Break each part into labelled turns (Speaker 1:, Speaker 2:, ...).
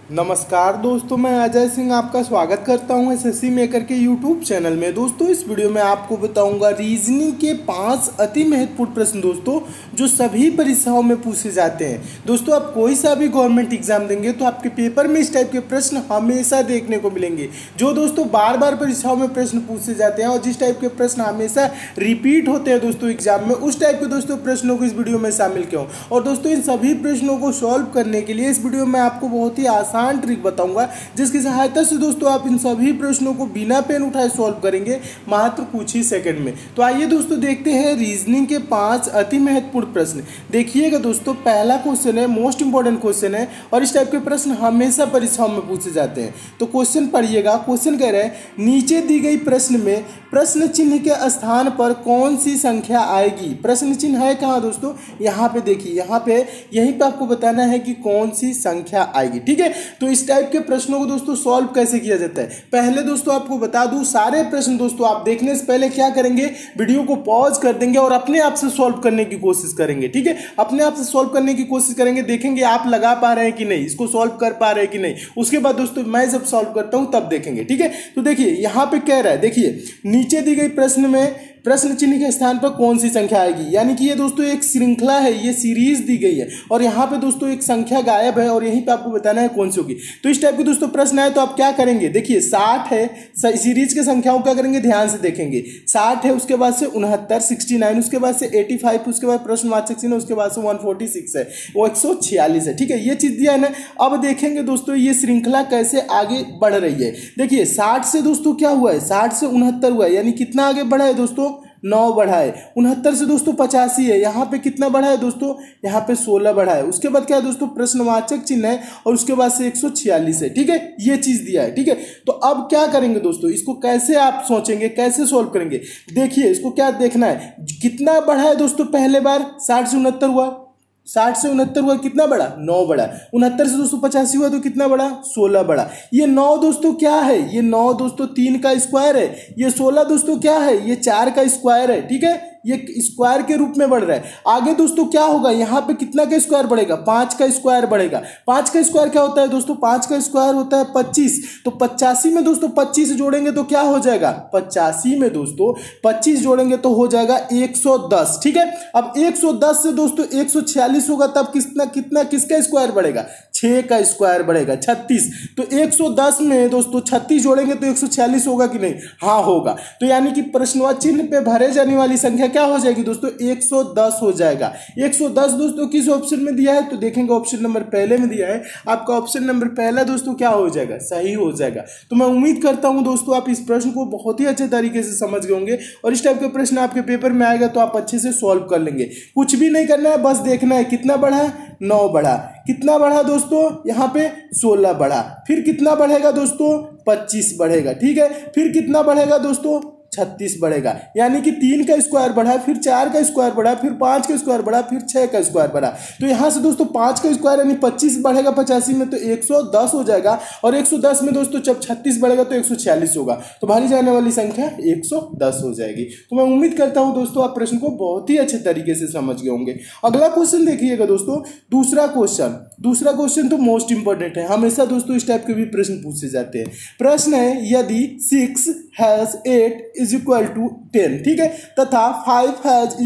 Speaker 1: नमस्कार दोस्तों, मैं अजय सिंह आपका स्वागत करता हूं एसएससी मेकर के यूट्यूब चैनल में। दोस्तों, इस वीडियो में आपको बताऊंगा रीजनिंग के 5 अति महत्वपूर्ण प्रश्न दोस्तों, जो सभी परीक्षाओं में पूछे जाते हैं। दोस्तों, आप कोई सा भी गवर्नमेंट एग्जाम देंगे तो आपके पेपर में इस टाइप के प्रश्न हमेशा देखने को मिलेंगे, जो दोस्तों बार बार परीक्षाओं में प्रश्न पूछे जाते हैं और जिस टाइप के प्रश्न हमेशा रिपीट होते हैं दोस्तों एग्जाम में, उस टाइप के दोस्तों प्रश्नों को इस वीडियो में शामिल किया हूँ। और दोस्तों, इन सभी प्रश्नों को सॉल्व करने के लिए इस वीडियो में आपको बहुत ही आसान ट्रिक बताऊंगा, जिसकी सहायता से दोस्तों आप इन सभी प्रश्नों को बिना पेन उठाए सॉल्व करेंगे मात्र कुछ ही सेकंड में। तो आइए दोस्तों देखते हैं रीजनिंग के 5 अति महत्वपूर्ण प्रश्न। देखिएगा दोस्तों, पहला क्वेश्चन है, मोस्ट इंपॉर्टेंट क्वेश्चन है और इस टाइप के प्रश्न हमेशा परीक्षाओं में पूछे जाते हैं। तो क्वेश्चन पढ़िएगा। क्वेश्चन कह रहे हैं, नीचे दी गई प्रश्न में प्रश्न चिन्ह के स्थान पर कौन सी संख्या आएगी। प्रश्न चिन्ह है कहाँ दोस्तों? यहाँ पे देखिए, यहाँ पे यहीं पे आपको बताना है कि कौन सी संख्या आएगी। ठीक है, तो इस टाइप के प्रश्नों को दोस्तों सॉल्व कैसे किया जाता है, पहले दोस्तों आपको बता दूं, सारे प्रश्न दोस्तों आप देखने से पहले क्या करेंगे, वीडियो को पॉज कर देंगे और अपने आप से सॉल्व करने की कोशिश करेंगे। ठीक है, अपने आप से सॉल्व करने की कोशिश करेंगे, देखेंगे आप लगा पा रहे हैं कि नहीं, इसको सॉल्व कर पा रहे हैं कि नहीं। उसके बाद दोस्तों मैं जब सॉल्व करता हूं तब देखेंगे। ठीक है, तो देखिए यहां पे कह रहा है, देखिए नीचे दी गई प्रश्न में प्रश्न चिन्ह के स्थान पर कौन सी संख्या आएगी, यानी कि ये दोस्तों एक श्रृंखला है, ये सीरीज दी गई है और यहाँ पे दोस्तों एक संख्या गायब है और यहीं पे आपको बताना है कौन सी होगी। तो इस टाइप के दोस्तों प्रश्न आए तो आप क्या करेंगे, देखिए 60 है, सीरीज के संख्याओं क्या करेंगे, ध्यान से देखेंगे। 60 है, उसके बाद से 69, 69, उसके बाद से 85, उसके बाद प्रश्नवाचक चिन्ह, उसके बाद से 146 है, वो 146 है। ठीक है, ये चीज दिया है ना। अब देखेंगे दोस्तों ये श्रृंखला कैसे आगे बढ़ रही है। देखिए 60 से दोस्तों क्या हुआ है, 60 से 69 हुआ है, यानी कितना आगे बढ़ा है दोस्तों, 9 बढ़ा है। 69 से दोस्तों 85 है, यहाँ पे कितना बढ़ा है दोस्तों, यहाँ पे 16 बढ़ा है। उसके बाद क्या है दोस्तों, प्रश्नवाचक चिन्ह है और उसके बाद से 146 है। ठीक है, ये चीज दिया है। ठीक है, तो अब क्या करेंगे दोस्तों, इसको कैसे आप सोचेंगे, कैसे सोल्व करेंगे। देखिए इसको क्या देखना है, कितना बढ़ा है दोस्तों, पहले बार 60 से 69 हुआ, 60 से 69 हुआ, कितना बड़ा, 9 बड़ा। 69 से दोस्तों 85 हुआ तो कितना बड़ा, 16 बड़ा। ये 9 दोस्तों क्या है, ये 9 दोस्तों 3 का स्क्वायर है। ये 16 दोस्तों क्या है, ये 4 का स्क्वायर है। ठीक है, ये स्क्वायर के रूप में बढ़ रहा है। आगे दोस्तों क्या होगा, यहाँ पे कितना का स्क्वायर बढ़ेगा, 5 का स्क्वायर बढ़ेगा। 5 का स्क्वायर क्या होता है दोस्तों, 5 का स्क्वायर होता है 25। तो 85 में दोस्तों 25 जोड़ेंगे तो क्या हो जाएगा, 85 में दोस्तों 25 जोड़ेंगे तो हो जाएगा 110। ठीक है, अब 110 से दोस्तों 146 होगा, तब कितना कितना किसका स्क्वायर बढ़ेगा, 6 का स्क्वायर बढ़ेगा, 36। तो 110 में दोस्तों 36 जोड़ेंगे तो 146 होगा कि नहीं, हाँ होगा। तो यानी कि प्रश्नवाचक चिन्ह पे भरे जाने वाली संख्या क्या हो जाएगी दोस्तों, 110 हो जाएगा। 110 दोस्तों किस ऑप्शन में दिया है, तो देखेंगे ऑप्शन नंबर पहले में दिया है। आपका ऑप्शन नंबर पहला दोस्तों क्या हो जाएगा, सही हो जाएगा। तो मैं उम्मीद करता हूं दोस्तों आप इस प्रश्न को बहुत ही अच्छे तरीके से समझ गए होंगे और इस टाइप के प्रश्न आपके पेपर में आएगा तो आप अच्छे से सॉल्व कर लेंगे। कुछ भी नहीं करना है, बस देखना है कितना बढ़ा है, 9 बढ़ा। कितना बढ़ा दोस्तों, यहाँ पे 16 बढ़ा। फिर कितना बढ़ेगा दोस्तों, 25 बढ़ेगा। ठीक है, फिर कितना बढ़ेगा दोस्तों, 36 बढ़ेगा। यानी कि 3 का स्क्वायर बढ़ा, फिर 4 का स्क्वायर बढ़ा, फिर 5 का स्क्वायर बढ़ा, फिर 6 का स्क्वायर बढ़ा। तो यहां से दोस्तों 5 का स्क्वायर यानी 25 बढ़ेगा 85 में तो 110 हो जाएगा और 110 में दोस्तों जब 36 बढ़ेगा तो 146 होगा। तो भारी जाने वाली संख्या 110 हो जाएगी। तो मैं उम्मीद करता हूं दोस्तों आप प्रश्न को बहुत ही अच्छे तरीके से समझ गए होंगे। अगला क्वेश्चन देखिएगा दोस्तों, दूसरा क्वेश्चन तो मोस्ट इंपॉर्टेंट है, हमेशा दोस्तों इस टाइप के भी प्रश्न पूछे जाते हैं। प्रश्न है, यदि 6 हैज 8 इज इक्वल टू 10, ठीक है, तथा 5 हैज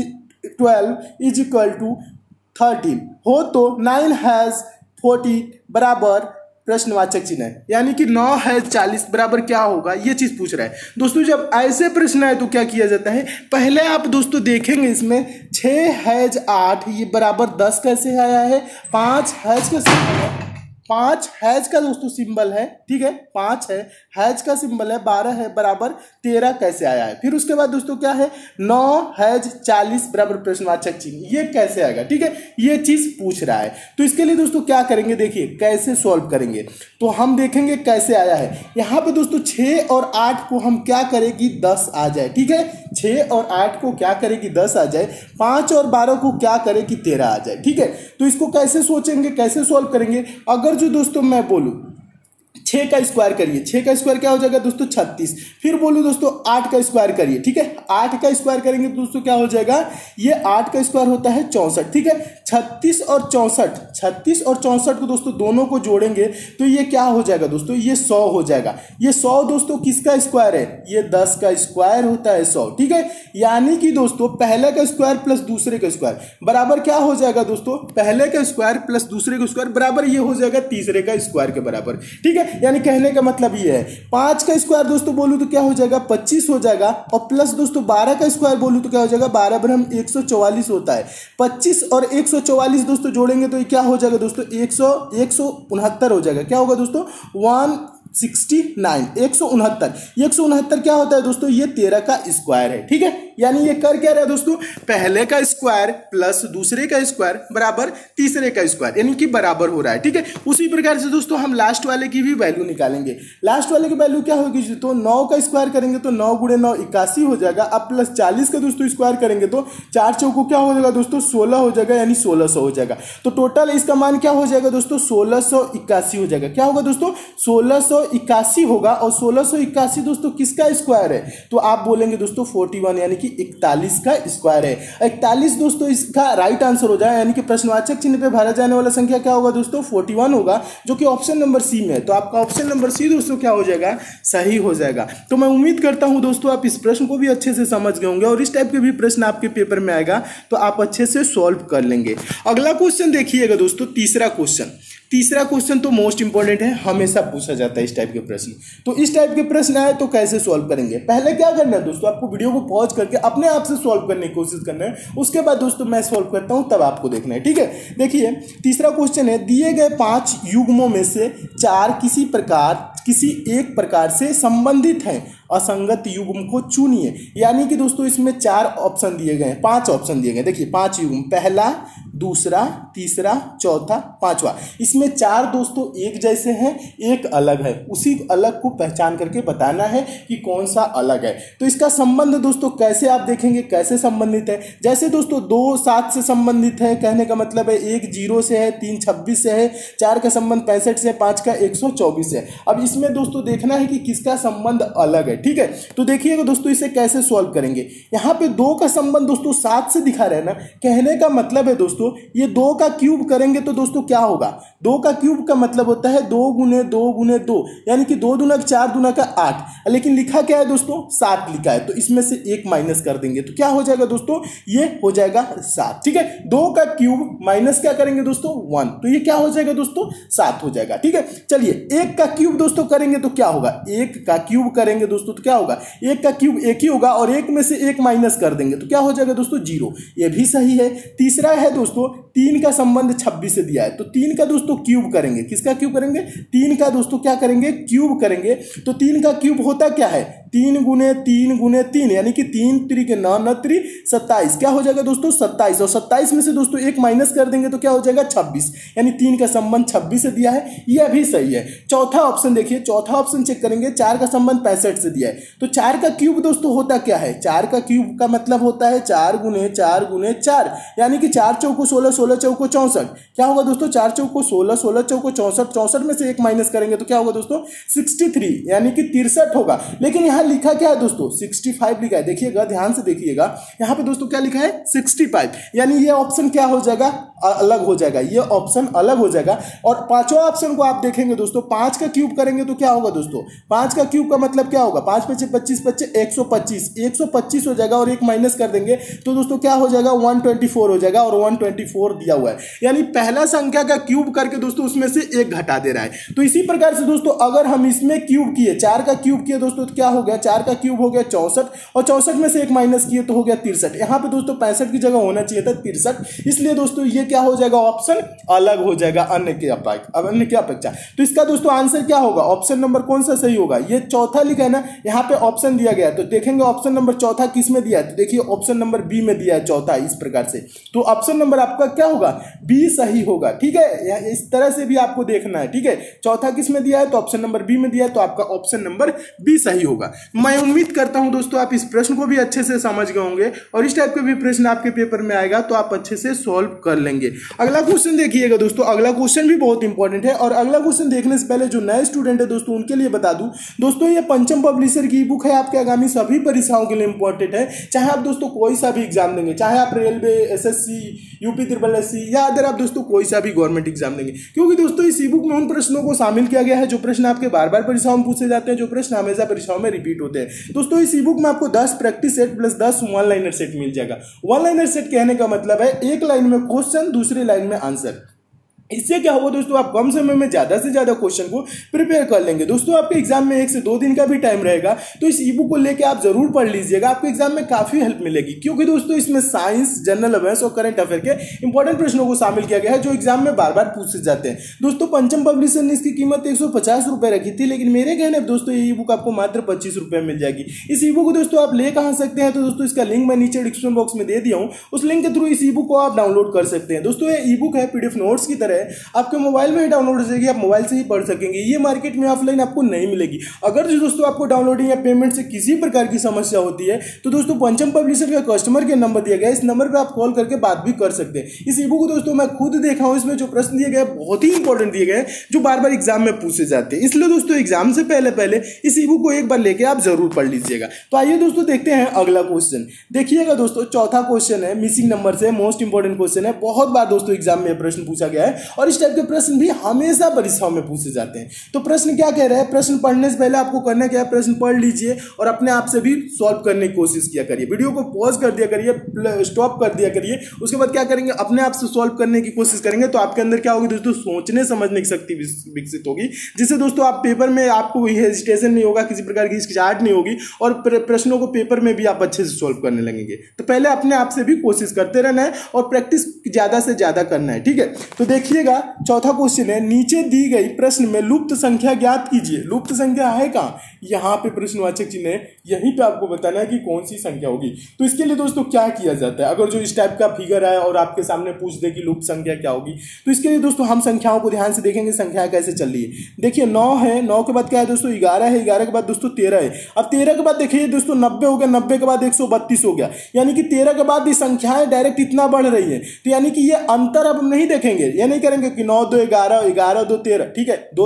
Speaker 1: 12 इज इक्वल टू 13 हो तो 9 हैज 40 बराबर प्रश्नवाचक चिन्ह है, यानी कि 9 है 40 बराबर क्या होगा, ये चीज पूछ रहा है दोस्तों। जब ऐसे प्रश्न आए तो क्या किया जाता है, पहले आप दोस्तों देखेंगे इसमें 6 हैज 8 ये बराबर 10 कैसे आया है, 5 हैज का सिंबल है, 5 हैज का दोस्तों सिंबल है। ठीक है, 5 है, हैज का सिंबल है, 12 है बराबर 13 कैसे आया है। फिर उसके बाद दोस्तों क्या है, 9 हैज 40 बराबर प्रश्नवाचक चिन्ह, ये कैसे आएगा। ठीक है, ये चीज पूछ रहा है। तो इसके लिए दोस्तों क्या करेंगे, देखिए कैसे सॉल्व करेंगे। तो हम देखेंगे कैसे आया है। यहाँ पे दोस्तों 6 और 8 को हम क्या करें कि 10 आ जाए। ठीक है, 6 और 8 को क्या करें कि 10 आ जाए, 5 और 12 को क्या करें कि 13 आ जाए। ठीक है, तो इसको कैसे सोचेंगे, कैसे सॉल्व करेंगे। अगर जो दोस्तों मैं बोलूं 6 का स्क्वायर करिए, 6 का स्क्वायर क्या हो जाएगा दोस्तों 36। फिर बोलूँ दोस्तों 8 का स्क्वायर करिए, ठीक है, 8 का स्क्वायर करेंगे तो दोस्तों क्या हो जाएगा, ये 8 का स्क्वायर होता है 64, ठीक है। 36 और 64 को दोस्तों दोनों को जोड़ेंगे तो ये क्या हो जाएगा दोस्तों, ये 100 हो जाएगा। ये 100 दोस्तों किसका स्क्वायर है, ये 10 का स्क्वायर होता है 100, ठीक है। यानी कि दोस्तों पहले का स्क्वायर प्लस दूसरे का स्क्वायर बराबर क्या हो जाएगा दोस्तों, पहले का स्क्वायर प्लस दूसरे का स्क्वायर बराबर ये हो जाएगा तीसरे का स्क्वायर के बराबर, ठीक है। यानी कहने का मतलब ये है 5 का स्क्वायर दोस्तों बोलूं तो क्या हो जाएगा 25 हो जाएगा, और प्लस दोस्तों 12 का स्क्वायर बोलूं तो क्या हो जाएगा 12 बराबर 144 होता है। 25 और 144 दोस्तों जोड़ेंगे तो ये क्या हो जाएगा दोस्तों 169 हो जाएगा। क्या होगा दोस्तों 169, 169 क्या होता है दोस्तों, ये 13 का स्क्वायर है, ठीक है। यानी ये कर क्या रहा है दोस्तों, पहले का स्क्वायर प्लस दूसरे का स्क्वायर बराबर तीसरे का स्क्वायर, यानी कि बराबर हो रहा है, ठीक है। उसी प्रकार से दोस्तों हम लास्ट वाले की भी वैल्यू निकालेंगे। लास्ट वाले की वैल्यू क्या होगी, तो 9 का स्क्वायर करेंगे तो 9 गुणे 9 81 हो जाएगा। अब प्लस 40 का दोस्तों स्क्वायर करेंगे तो 4 चौको क्या हो जाएगा दोस्तों 16 हो जाएगा, यानी 1600 हो जाएगा। तो टोटल इसका मान क्या हो जाएगा दोस्तों 1681 हो जाएगा। क्या होगा दोस्तों 1681 होगा, और 1681 दोस्तों किसका स्क्वायर है, तो आप बोलेंगे दोस्तों 41 यानी कि 41 का स्क्वायर है। 41 दोस्तों इसका राइट आंसर हो जाए, यानी कि प्रश्नवाचक चिन्ह पे भरा जाने वाला संख्या क्या होगा दोस्तों 41 होगा, जो कि ऑप्शन नंबर सी में है। तो आपका ऑप्शन नंबर सी दोस्तों क्या हो जाएगा, सही हो जाएगा। तो मैं उम्मीद करता हूं दोस्तों आप इस प्रश्न को भी अच्छे से समझ गए होंगे, और इस टाइप के भी प्रश्न आपके पेपर में आएगा तो आप अच्छे से सॉल्व कर लेंगे। अगला क्वेश्चन देखिएगा दोस्तों, तीसरा क्वेश्चन तो मोस्ट इंपॉर्टेंट है, हमेशा पूछा जाता है इस टाइप के प्रश्न। तो इस टाइप के प्रश्न आए तो कैसे सॉल्व करेंगे, पहले क्या करना है दोस्तों, आपको वीडियो को पॉज करके अपने आप से सॉल्व करने की कोशिश करना है। उसके बाद दोस्तों मैं सॉल्व करता हूं, तब आपको देखना है, ठीक है। देखिए तीसरा क्वेश्चन है, दिए गए 5 युग्मों में से 4 किसी एक प्रकार से संबंधित हैं, असंगत युग्म को चुनिए। यानी कि दोस्तों इसमें 4 ऑप्शन दिए गए हैं, 5 ऑप्शन दिए गए। देखिए 5 युग्म, पहला, दूसरा, तीसरा, चौथा, पांचवा। इसमें 4 दोस्तों एक जैसे हैं, एक अलग है। उसी अलग को पहचान करके बताना है कि कौन सा अलग है। तो इसका संबंध दोस्तों कैसे आप देखेंगे, कैसे संबंधित है। जैसे दोस्तों 2 7 से संबंधित है, कहने का मतलब है 1 0 से है, 3 26 से है, 4 का संबंध 65 से, 5 का 124 से। अब इसमें दोस्तों देखना है कि किसका संबंध अलग है, ठीक है। तो देखिएगा दोस्तों इसे कैसे सॉल्व करेंगे। यहाँ पे 2 का संबंध दोस्तों 7 से दिखा रहे हैं ना, कहने का मतलब है दोस्तों ये 2 का क्यूब करेंगे तो दोस्तों क्या होगा, 2 का क्यूब का मतलब होता है 2 गुने 2 गुने 2, यानी कि 2 दूना 4 दूना का 8, लेकिन लिखा क्या है दोस्तों 7 लिखा है। तो इसमें से 1 माइनस कर देंगे तो क्या हो जाएगा दोस्तों, ये हो जाएगा 7, ठीक है। 2 का क्यूब माइनस क्या करेंगे दोस्तों 1, तो ये क्या हो जाएगा दोस्तों 7 हो जाएगा, ठीक है। चलिए 1 का क्यूब दोस्तों करेंगे तो क्या होगा, 1 का क्यूब करेंगे दोस्तों तो क्या होगा, 1 का क्यूब 1 ही होगा, और 1 में से 1 माइनस कर देंगे तो क्या हो जाएगा दोस्तों 0, ये भी सही है। तीसरा है दोस्तों 3 का संबंध 26 से दिया है, तो 3 का दोस्तों क्यूब करेंगे, किसका क्यूब करेंगे, 3 का दोस्तों क्या करेंगे क्यूब करेंगे। तो 3 का क्यूब होता क्या है, 3 गुने 3 गुने 3, यानी कि 3 3 के 9 9 3 27, क्या हो जाएगा दोस्तों 27, और 27 में से दोस्तों 1 माइनस कर देंगे तो क्या हो जाएगा 26, यानी 3 का संबंध 26 से दिया है, यह भी सही है। चौथा ऑप्शन देखिए, चौथा ऑप्शन चेक करेंगे, 4 का संबंध 65 से दिया है, तो 4 का क्यूब दोस्तों होता क्या है, 4 का क्यूब का मतलब होता है 4 गुने 4 गुने 4, यानी कि 4 चौको 16, 16 चौको 64, क्या होगा दोस्तों 4 चौको 16, 16 चौको 64, 64 में से 1 माइनस करेंगे तो क्या होगा दोस्तों 63, यानी कि 63 होगा। लेकिन यहाँ लिखा क्या है दोस्तों 65 लिखा है, देखिएगा ध्यान से देखिएगा, यहाँ पे दोस्तों क्या लिखा है 65, यानी ये ऑप्शन क्या हो जाएगा, अलग हो जाएगा, ये ऑप्शन अलग हो जाएगा। और पांचवा ऑप्शन को आप देखेंगे दोस्तों, 5 का क्यूब करेंगे तो क्या होगा दोस्तों, 5 का क्यूब का मतलब क्या होगा, 5 5 25 25 125 हो जाएगा, और 1 माइनस कर देंगे तो दोस्तों क्या हो जाएगा 124 हो जाएगा, और 124 दिया हुआ है, यानी पहला संख्या का क्यूब करके दोस्तों उसमें से 1 घटा दे रहा है। तो इसी प्रकार से दोस्तों अगर हम इसमें क्यूब किए, 4 का क्यूब किए दोस्तों तो क्या हो गया, 4 का क्यूब हो गया 64, और 64 में से 1 माइनस किए तो हो गया 63। यहाँ पे दोस्तों 65 की जगह होना चाहिए था 63, इसलिए दोस्तों ये क्या हो जाएगा, ऑप्शन अलग हो जाएगा अन्य की अपेक्षा। तो इसका दोस्तों आंसर क्या होगा, ऑप्शन नंबर कौन सा सही होगा, ये चौथा लिखा है ना, यहाँ पे ऑप्शन दिया गया, तो देखेंगे ऑप्शन नंबर चौथा किस में दिया है, तो देखिए ऑप्शन नंबर बी में दिया है चौथा, इस प्रकार से। तो ऑप्शन नंबर आपका क्या होगा, बी सही होगा, ठीक है। इस तरह से भी आपको देखना है, ठीक है। चौथा किस में दिया है, तो ऑप्शन नंबर बी में दिया है, तो आपका ऑप्शन नंबर बी सही होगा। मैं उम्मीद करता हूं दोस्तों आप इस प्रश्न को भी अच्छे से समझ गए होंगे और इस टाइप के भी प्रश्न आपके पेपर में आएगा तो आप अच्छे से सॉल्व कर लेंगे। अगला क्वेश्चन देखिएगा दोस्तों, अगला क्वेश्चन भी बहुत इंपॉर्टेंट है और अगला क्वेश्चन देखने से पहले जो नए स्टूडेंट है दोस्तों उनके लिए बता दूं दोस्तों, ये पंचम पब्लिशर की बुक है, आपके आगामी सभी परीक्षाओं के लिए इंपॉर्टेंट है। चाहे आप दोस्तों कोई सा भी एग्जाम देंगे, चाहे आप railway, SSC, UP triple SC या अदर आप दोस्तों कोई सा भी गवर्नमेंट एग्जाम देंगे, क्योंकि दोस्तों इस ई बुक में उन प्रश्नों को शामिल किया गया है जो प्रश्न आपके बार बार परीक्षाओं में पूछे जाते हैं, जो प्रश्न हमेशा परीक्षाओं में रिपीट होते हैं। दोस्तों इस ई बुक में आपको 10 practice set plus 10 one liner set मिल जाएगा। वन लाइनर सेट कहने का मतलब है एक लाइन में क्वेश्चन, दूसरी लाइन में आंसर। इससे क्या होगा दोस्तों, आप कम समय में ज्यादा से ज्यादा क्वेश्चन को प्रिपेयर कर लेंगे। दोस्तों आपके एग्जाम में 1 से 2 दिन का भी टाइम रहेगा, तो इस ई बुक को लेके आप जरूर पढ़ लीजिएगा, आपके एग्जाम में काफी हेल्प मिलेगी, क्योंकि दोस्तों इसमें साइंस, जनरल अवेयर्स और करंट अफेयर के इंपॉर्टेंट प्रश्नों को शामिल किया गया है जो एग्जाम में बार बार पूछे जाते हैं। दोस्तों पंचम पब्लिशर ने इसकी कीमत 150 रुपए रखी थी, लेकिन मेरे कहने पर दोस्तों ये ई बुक आपको मात्र 25 रुपए में मिल जाएगी। इस ई बुक को दोस्तों आप ले कहां सकते हैं, तो दोस्तों इसका लिंक मैं नीचे डिस्क्रिप्शन बॉक्स में दे दिया हूं, उस लिंक के थ्रू इस ई बुक को आप डाउनलोड कर सकते हैं। दोस्तों ये ई बुक है पीडीएफ नोट्स की तरह, आपके मोबाइल में ही डाउनलोड हो जाएगी, आप मोबाइल से ही पढ़ सकेंगे। ये मार्केट में ऑफलाइन आपको नहीं मिलेगी। अगर जो दोस्तों आपको डाउनलोडिंग या पेमेंट से किसी प्रकार की समस्या होती है तो दोस्तों पंचम पब्लिशर का कस्टमर केयर नंबर दिया गया है, इस नंबर पे आप कॉल करके बात भी कर सकते हैं। इस ई बुक को दोस्तों मैं खुद देखा हूं, इसमें जो प्रश्न दिए गए बहुत ही इंपॉर्टेंट दिए गए जो बार बार एग्जाम में पूछे जाते हैं, इसलिए दोस्तों एग्जाम से पहले पहले इस ई बुक को एक बार लेके आप जरूर पढ़ लीजिएगा। तो आइए दोस्तों देखते हैं अगला क्वेश्चन। देखिएगा दोस्तों चौथा क्वेश्चन है, मिसिंग नंबर से मोस्ट इंपॉर्टेंट क्वेश्चन है, बहुत बार दोस्तों एग्जाम में प्रश्न पूछा गया है और इस टाइप के प्रश्न भी हमेशा परीक्षाओं में पूछे जाते हैं। तो प्रश्न क्या कह रहा है, प्रश्न पढ़ने से पहले आपको करना क्या है, प्रश्न पढ़ लीजिए और अपने आप से भी सॉल्व करने की कोशिश किया करिए। वीडियो को पॉज कर दिया करिए, स्टॉप कर दिया करिए, उसके बाद क्या करेंगे, अपने आप से सॉल्व करने की कोशिश करेंगे। तो आपके अंदर क्या होगी दोस्तों, सोचने समझने की शक्ति विकसित होगी, जिससे दोस्तों आप पेपर में आपको हेजिटेशन नहीं होगा, किसी प्रकार की हिचकिचाहट नहीं होगी और प्रश्नों को पेपर में भी आप अच्छे से सॉल्व करने लगेंगे। तो पहले अपने आप से भी कोशिश करते रहना है और प्रैक्टिस ज्यादा से ज्यादा करना है, ठीक है। तो देखिएगा चौथा क्वेश्चन है, नीचे दी गई प्रश्न में लुप्त संख्या ज्ञात कीजिए। लुप्त संख्या है कहाँ, यहाँ पे प्रश्नवाचक चिन्ह है, यहीं पे आपको बताना है कि कौन सी संख्या होगी। तो इसके लिए दोस्तों क्या किया जाता है, अगर जो इस टाइप का फिगर है और आपके सामने पूछ दे कि लुप्त संख्या क्या होगी, तो इसके लिए दोस्तों हम संख्याओं को ध्यान से देखेंगे, संख्या कैसे चल रही है। देखिए 9 है, 9 के बाद क्या है दोस्तों 11 है, 11 के बाद दोस्तों 13 है। अब 13 के बाद देखिए दोस्तों 90 हो गया, 90 के बाद 132 हो गया, यानी कि 13 के बाद ये संख्याएं डायरेक्ट इतना बढ़ रही है। तो यानी कि ये अंतर अब हम नहीं देखेंगे, ये नहीं करेंगे कि 9 2 11, 11 2 13, ठीक है, 2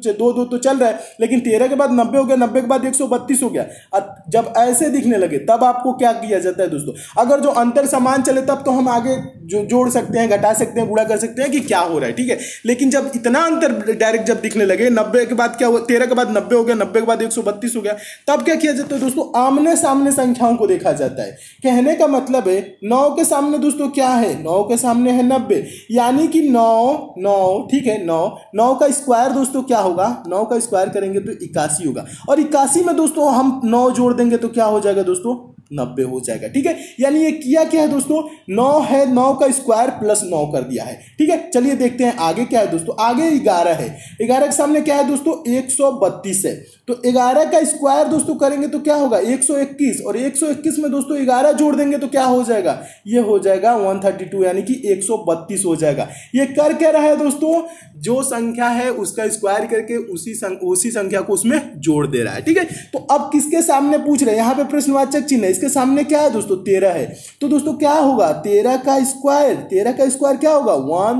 Speaker 1: 2 तो चल रहा है, लेकिन 13 के बाद 90 हो गया, 90 के बाद 132 हो गया। जब ऐसे दिखने लगे तब आपको क्या किया जाता है दोस्तों, अगर जो अंतर समान चले तब तो हम आगे जोड़ सकते हैं, घटा सकते हैं, गुणा कर सकते हैं कि क्या हो रहा है, ठीक है। लेकिन जब इतना अंतर डायरेक्ट जब दिखने लगे, 90 के बाद क्या हुआ, 13 के बाद 90 हो गया, 90 के बाद 132 हो गया, तब क्या किया जाता है दोस्तों, आमने सामने संख्याओं को देखा जाता है। कहने का मतलब है 9 के सामने दोस्तों क्या है, 9 के सामने है 90, यानी कि 9, ठीक है, 9 का स्क्वायर दोस्तों क्या होगा, 9 का स्क्वायर करेंगे तो 81 होगा, और 81 में दोस्तों हम 9 जोड़ देंगे तो क्या हो जाएगा दोस्तों, 90 हो जाएगा, ठीक है। यानी ये किया क्या है दोस्तों, 9 है, 9 का स्क्वायर प्लस 9 कर दिया है, ठीक है। चलिए देखते हैं आगे क्या है दोस्तों, आगे 11 है, 11 के सामने क्या है दोस्तों 132 है, तो 11 का स्क्वायर दोस्तों करेंगे तो क्या होगा 121, और 121 में दोस्तों 11 जोड़ देंगे तो क्या हो जाएगा, ये हो जाएगा 132, यानी कि 132 हो जाएगा। ये कर क्या रहा है दोस्तों, जो संख्या है उसका स्क्वायर करके उसी संख्या को उसमें जोड़ दे रहा है, ठीक है। तो अब किसके सामने पूछ रहे हैं, यहाँ पे प्रश्नवाचक चिन्ह है, इसके सामने क्या है दोस्तों 13 है, तो दोस्तों क्या होगा 13 का स्क्वायर क्या होगा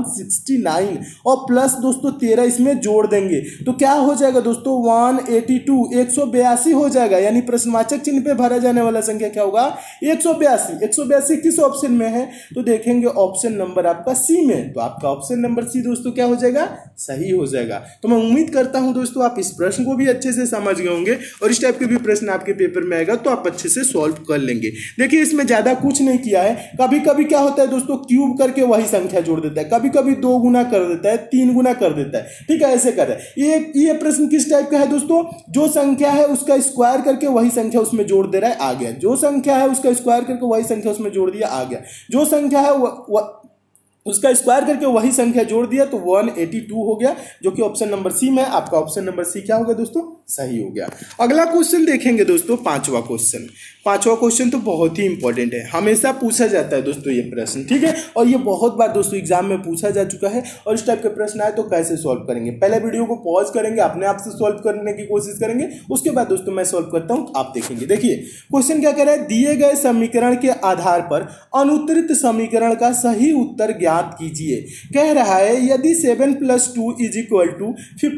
Speaker 1: 169, और प्लस दोस्तों 13 इसमें जोड़ देंगे तो क्या हो जाएगा दोस्तों 182, 182 हो जाएगा। यानी प्रश्नवाचक चिन्ह पे भरा जाने वाला संख्या क्या होगा 182। 182 किस ऑप्शन में है, तो देखेंगे ऑप्शन नंबर आपका सी में, तो आपका ऑप्शन नंबर सी दोस्तों क्या हो जाएगा, सही हो जाएगा। तो मैं उम्मीद करता हूं दोस्तों आप इस प्रश्न को भी अच्छे से समझ गए होंगे और इस टाइप के भी प्रश्न आपके पेपर में आएगा तो आप अच्छे से सॉल्व कर लेंगे। देखिए इसमें ज्यादा कुछ नहीं किया है, कभी कभी क्या होता है दोस्तों क्यूब करके वही संख्या जोड़ देता है, कभी कभी 2 गुना कर देता है, 3 गुना कर देता है, ठीक है, ऐसे कर रहा है। ये प्रश्न किस टाइप का है दोस्तों, जो संख्या है उसका स्क्वायर करके वही संख्या उसमें जोड़ दे रहा है, आ गया। जो संख्या है उसका स्क्वायर करके वही संख्या उसमें जोड़ दिया, आ गया। जो संख्या है उसका स्क्वायर करके वही संख्या जोड़ दिया तो 182 हो गया, जो कि ऑप्शन नंबर सी में। आपका ऑप्शन नंबर सी क्या हो गया दोस्तों, सही हो गया। अगला क्वेश्चन देखेंगे दोस्तों, पांचवा क्वेश्चन। पांचवा क्वेश्चन तो बहुत ही इंपॉर्टेंट है, हमेशा पूछा जाता है दोस्तों ये प्रश्न, ठीक है, और ये बहुत बार दोस्तों एग्जाम में पूछा जा चुका है। और इस टाइप के प्रश्न आए तो कैसे सॉल्व करेंगे, पहले वीडियो को पॉज करेंगे, अपने आप से सॉल्व करने की कोशिश करेंगे, उसके बाद दोस्तों मैं सॉल्व करता हूं, आप देखेंगे। देखिए क्वेश्चन क्या कह रहा है, दिए गए समीकरण के आधार पर अनुत्तरित समीकरण का सही उत्तर ज्ञात कीजिए। कह रहा है यदि 7 + 2 =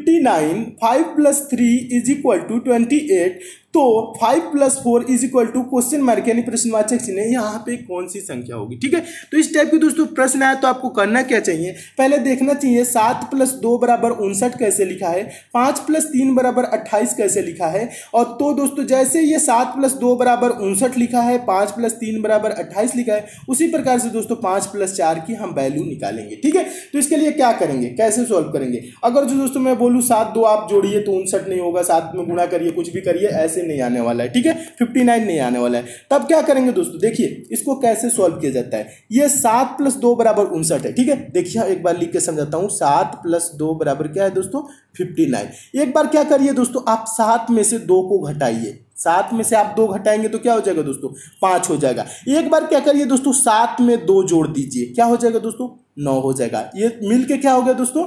Speaker 1: 59, 5 + 3 = 28, तो 5 + 4 = क्वेश्चन मार्क यानी प्रश्नवाचक चिन्ह, यहाँ पे कौन सी संख्या होगी। ठीक है, तो इस टाइप की दोस्तों प्रश्न आया तो आपको करना क्या चाहिए, पहले देखना चाहिए 7 + 2 = 59 कैसे लिखा है, 5 + 3 = 28 कैसे लिखा है। और तो दोस्तों जैसे ये 7 + 2 = 59 लिखा है, 5 + 3 = 28 लिखा है, उसी प्रकार से दोस्तों 5 + 4 की हम वैल्यू निकालेंगे। ठीक है, तो इसके लिए क्या करेंगे, कैसे सॉल्व करेंगे। अगर जो दोस्तों मैं बोलूँ 7 2 आप जोड़िए तो 59 नहीं होगा, 7 में गुणा करिए, कुछ भी करिए, ऐसे नहीं आने वाला है। ठीक है, 59 नहीं आने वाला है। तब क्या करेंगे दोस्तों, देखिए इसको कैसे सॉल्व किया जाता है। ये 7 + 2 = 59 है। ठीक है, देखिए एक बार लिख के समझाता हूं, 7 + 2 = क्या है दोस्तों, 59। एक बार क्या करिए दोस्तों, आप 7 में से 2 को घटाइए, 7 में से आप 2 घटाएंगे तो क्या हो जाएगा दोस्तों, 5 हो जाएगा। एक बार क्या करिए दोस्तों, 7 में 2 जोड़ दीजिए, क्या हो जाएगा दोस्तों, 9 हो जाएगा। ये मिलके क्या हो गया दोस्तों,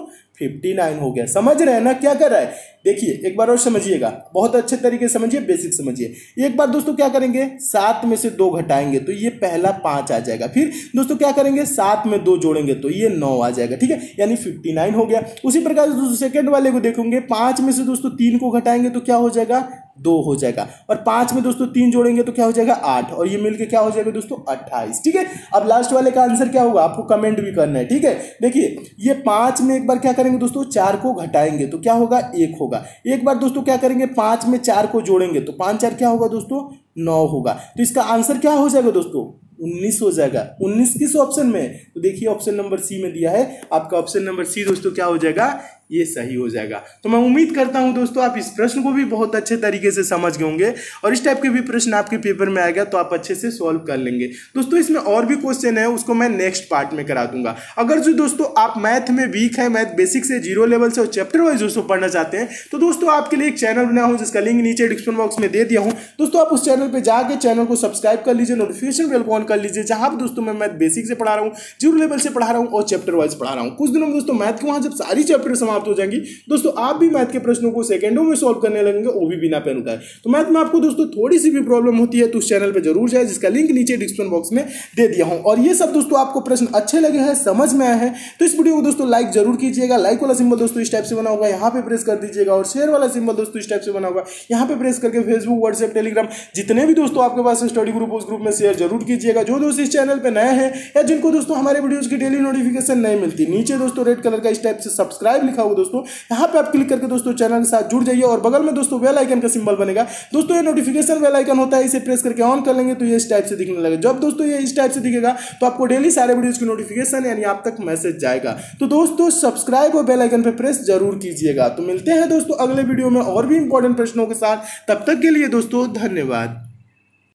Speaker 1: 59 हो गया। समझ रहे हैं ना क्या कर रहा है। देखिए एक बार और समझिएगा, बहुत अच्छे तरीके से समझिए, बेसिक समझिए। एक बार दोस्तों क्या करेंगे, 7 में से 2 घटाएंगे तो ये पहला 5 आ जाएगा। फिर दोस्तों क्या करेंगे, 7 में 2 जोड़ेंगे तो ये 9 आ जाएगा। ठीक है, यानी 59 हो गया। उसी प्रकार से दोस्तों सेकंड वाले को देखेंगे, 5 में से दोस्तों 3 को घटाएंगे तो क्या हो जाएगा, 2 हो जाएगा। और 5 में दोस्तों 3 जोड़ेंगे तो क्या हो जाएगा, 8, और ये मिलके क्या हो जाएगा दोस्तों, 28। ठीक है, अब लास्ट वाले का आंसर क्या होगा, आपको कमेंट भी करना है। ठीक है, देखिए ये 5 में एक बार क्या करेंगे दोस्तों, 4 को घटाएंगे तो क्या होगा, 1 होगा। एक बार दोस्तों क्या करेंगे, 5 में 4 को जोड़ेंगे तो 5 4 क्या होगा दोस्तों, 9 होगा। तो इसका आंसर क्या हो जाएगा दोस्तों, 19 हो जाएगा। 19 किस ऑप्शन में, तो देखिए ऑप्शन नंबर सी में दिया है। आपका ऑप्शन नंबर सी दोस्तों क्या हो जाएगा, ये सही हो जाएगा। तो मैं उम्मीद करता हूं दोस्तों आप इस प्रश्न को भी बहुत अच्छे तरीके से समझ गए होंगे, और इस टाइप के भी प्रश्न आपके पेपर में आएगा तो आप अच्छे से सॉल्व कर लेंगे। दोस्तों इसमें और भी क्वेश्चन है, उसको मैं नेक्स्ट पार्ट में करा दूंगा। अगर जो दोस्तों आप मैथ में वीक है, मैथ बेसिक से 0 लेवल से और चैप्टर वाइज दोस्तों पढ़ना चाहते हैं, तो दोस्तों आपके लिए एक चैनल बना हूं जिसका लिंक नीचे डिस्क्रिप्शन बॉक्स में दे दिया हूं। दोस्तों आप उस चैनल पर जाकर चैनल को सब्सक्राइब कर लीजिए, नोटिफिकेशन बेल को ऑन कर लीजिए, जहां दोस्तों मैं मैथ बेसिक से पढ़ा रहा हूँ, 0 लेवल से पढ़ा रहा हूँ और चैप्टर वाइज पढ़ा रहा हूँ। कुछ दिनों में दोस्तों मैथ के वहां जब सारी चैप्टर समाप्त हो जाएंगी दोस्तों, आप भी मैथ के प्रश्नों को सेकंडों में सॉल्व करने लगेंगे, वो भी बिना पेन उठाए। तो मैथ में आपको दोस्तों थोड़ी सी भी प्रॉब्लम होती है तो उस चैनल पे जरूर जाए, जिसका लिंक नीचे डिस्क्रिप्शन बॉक्स में दे दिया हूं। और ये सब दोस्तों आपको प्रश्न अच्छे लगे हैं, समझ में आए हैं, तो इस वीडियो को दोस्तों लाइक जरूर कीजिएगा। लाइक वाला सिंबल दोस्तों इस टाइप से बना होगा, यहाँ पे प्रेस कर दीजिएगा, और शेयर वाला सिंबल दोस्तों इस टाइप से बना होगा, यहाँ पे प्रेस करके फेसबुक, व्हाट्सएप, टेलीग्राम जितने भी दोस्तों आपके पास स्टडी ग्रुप, उस ग्रुप में शेयर जरूर कीजिएगा। जो दोस्त इस चैनल पे नए हैं या जिनको दोस्तों हमारे वीडियोज की डेली नोटिफिकेशन नहीं मिलती, नीचे दोस्तों रेड कलर का इस टाइप से सब्सक्राइब लिखा होगा दोस्तों, यहाँ पे आप क्लिक करके दोस्तों चैनल के साथ जुड़ जाइए। और बगल में दोस्तों बेल आइकन का सिंबल बनेगा दोस्तों, ये नोटिफिकेशन बेल आइकन होता है, इसे प्रेस करके ऑन कर लेंगे तो ये इस टाइप से दिखने लगेगा। जब दोस्तों ये इस टाइप से दिखेगा तो आपको डेली सारे वीडियोज की नोटिफिकेशन यानी आप तक मैसेज जाएगा। तो दोस्तों सब्सक्राइब और बेल आइकन पे प्रेस जरूर कीजिएगा। तो मिलते हैं दोस्तों अगले वीडियो में और भी इंपॉर्टेंट प्रश्नों के साथ, तब तक के लिए दोस्तों धन्यवाद।